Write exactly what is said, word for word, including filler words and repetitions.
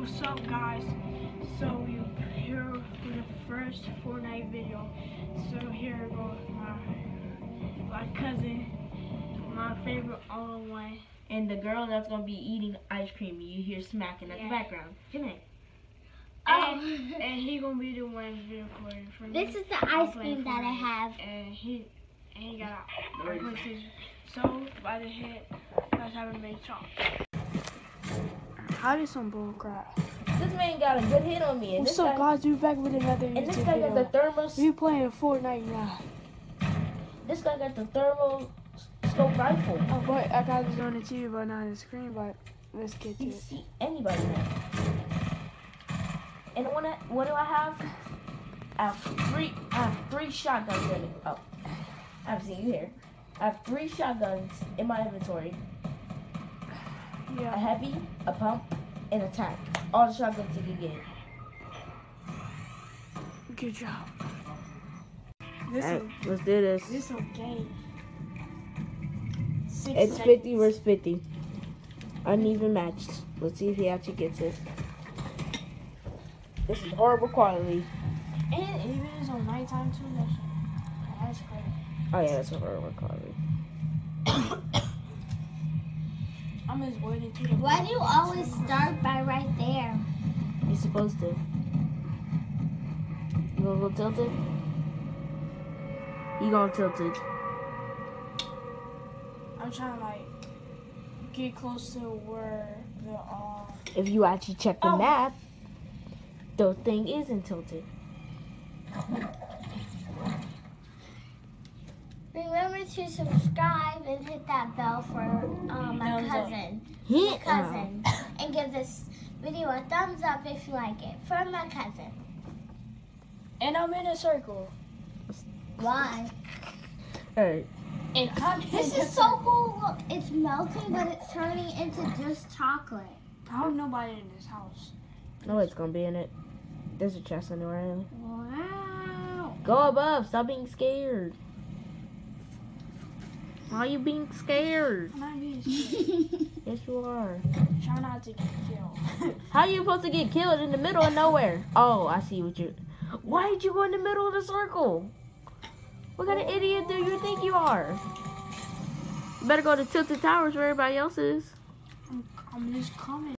What's up, guys? So we're here for the first Fortnite video. So here goes my my cousin, my favorite all-in-one, and the girl that's gonna be eating ice cream. You hear smacking at yeah. the background. Come here. And, and he gonna be the one recording for me. This is the ice cream that I have. And he and he got a PlayStation. So by the head, let's have a big talk. How did some bull crap? This man got a good hit on me. And What's this up, guy, guys? We back with another and YouTube this guy video. got the thermos. We playing Fortnite now. This guy got the thermal scope rifle. Oh, but I got this on the T V, but not on the screen. But let's get to You it. see anybody now. And what, I, what do I have? I have three. I have three shotguns in it. Oh, I haven't seen you here. I have three shotguns in my inventory. A Yeah. heavy, a pump, and a tank. All the shotguns you can get. Good job. This Alright, is let's do this. this is a game. Six It's seconds. fifty versus fifty. Uneven matched. Let's see if he actually gets it. This is horrible quality. And even it's on nighttime too. That's, that's crazy. Oh yeah, that's a horrible quality. I'm just waiting to the. Why do you always start by right there? You're supposed to. You gonna go tilted? You gonna tilt it. I'm trying to like get close to where the uh. If you actually check the Oh. map, the thing isn't tilted. Remember to subscribe and hit that bell for um, my Thumbs up. cousin. He, My cousin. And give this video a thumbs up if you like it. For my cousin. And I'm in a circle. Why? Alright. And I'm This in a is so cool. Look, it's melting, but it's turning into just chocolate. How nobody in this house? No, it's gonna be in it. There's a chest anywhere. Riley. Wow. Go above. Stop being scared. Why are you being scared? I'm not being scared. Yes, you are. Try not to get killed. How are you supposed to get killed in the middle of nowhere? Oh, I see what you. Why did you go in the middle of the circle? What kind of idiot do you think you are? You better go to Tilted Towers where everybody else is. I'm, I'm just coming.